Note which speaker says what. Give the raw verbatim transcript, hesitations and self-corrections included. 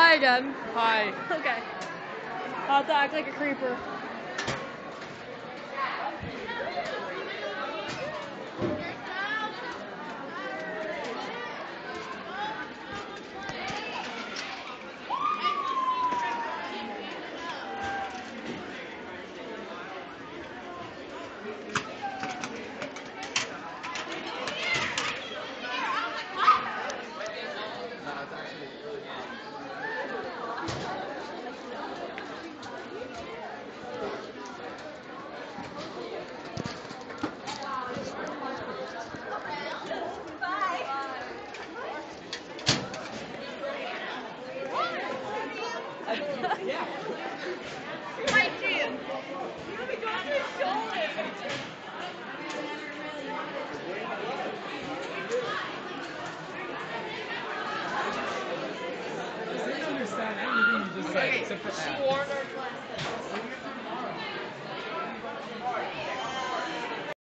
Speaker 1: hi again.
Speaker 2: Hi.
Speaker 1: Okay. I'll have to act like a creeper.
Speaker 2: I didn't understand anything you just said except for ass.